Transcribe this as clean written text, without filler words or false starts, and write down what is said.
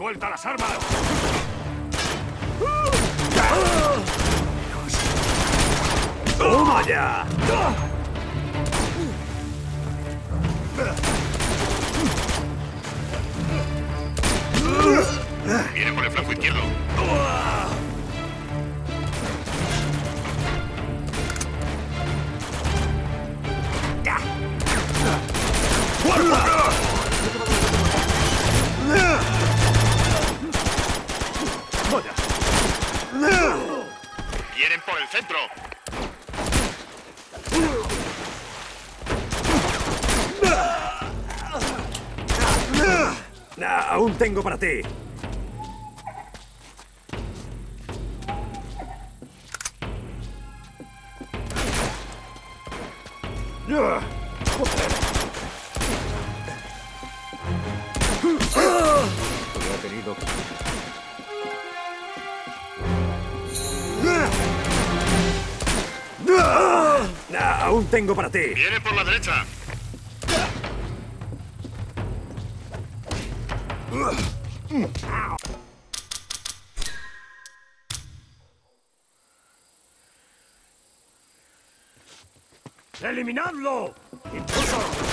vuelta a las armas! ¡Toma ya! Viene por el flanco izquierdo. Vienen por el centro. Aún tengo para ti. Aún tengo para ti. Viene por la derecha. ¡Eliminadlo! ¡Impulso!